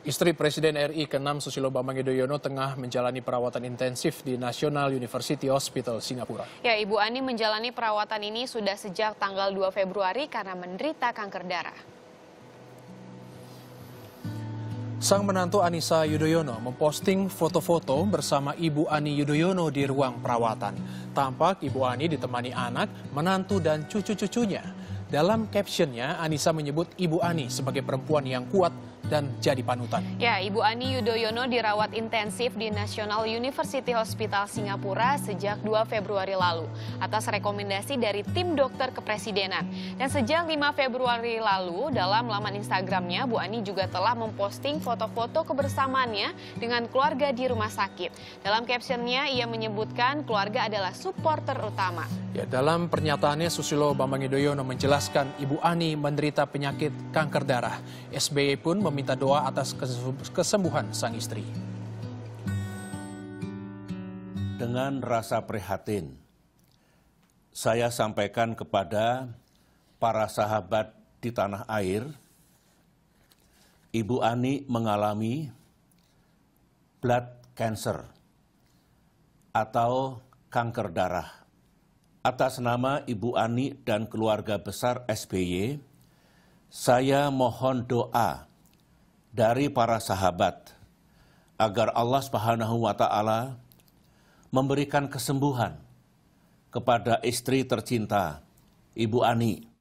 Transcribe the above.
Istri Presiden RI ke-6 Susilo Bambang Yudhoyono tengah menjalani perawatan intensif di National University Hospital Singapura. Ya, Ibu Ani menjalani perawatan ini sudah sejak tanggal 2 Februari karena menderita kanker darah. Sang menantu Anissa Yudhoyono memposting foto-foto bersama Ibu Ani Yudhoyono di ruang perawatan. Tampak Ibu Ani ditemani anak, menantu, dan cucu-cucunya. Dalam captionnya, Anissa menyebut Ibu Ani sebagai perempuan yang kuat dan jadi panutan. Ya, Ibu Ani Yudhoyono dirawat intensif di National University Hospital Singapura sejak 2 Februari lalu atas rekomendasi dari tim dokter kepresidenan. Dan sejak 5 Februari lalu dalam laman Instagramnya, Bu Ani juga telah memposting foto-foto kebersamaannya dengan keluarga di rumah sakit. Dalam captionnya, ia menyebutkan keluarga adalah supporter utama. Ya, dalam pernyataannya, Susilo Bambang Yudhoyono menjelaskan Ibu Ani menderita penyakit kanker darah. SBY pun meminta doa atas kesembuhan sang istri. Dengan rasa prihatin, saya sampaikan kepada para sahabat di tanah air, Ibu Ani mengalami blood cancer atau kanker darah. Atas nama Ibu Ani dan keluarga besar SBY, saya mohon doa dari para sahabat agar Allah Subhanahu wa Ta'ala memberikan kesembuhan kepada istri tercinta Ibu Ani.